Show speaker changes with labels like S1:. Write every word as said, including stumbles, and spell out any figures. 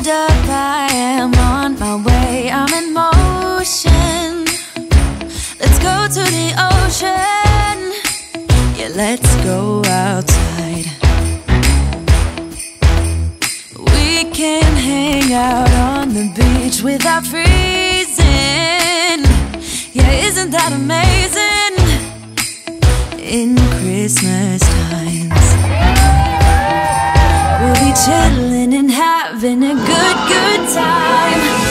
S1: hold up, I am on my way, I'm in motion. Let's go to the ocean, yeah, let's go outside. We can hang out on the beach without freezing. Yeah, isn't that amazing? In Christmas times, we'll be chilling and having a good, good time.